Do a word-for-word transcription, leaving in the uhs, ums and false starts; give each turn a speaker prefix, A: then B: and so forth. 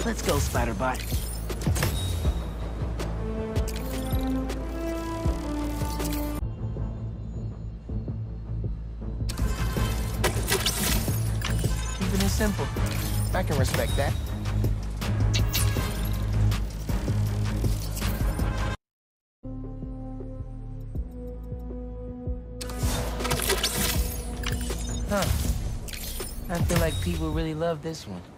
A: Let's go, Spiderbot. Keeping it simple. I can respect that. Huh. I feel like people really love this one.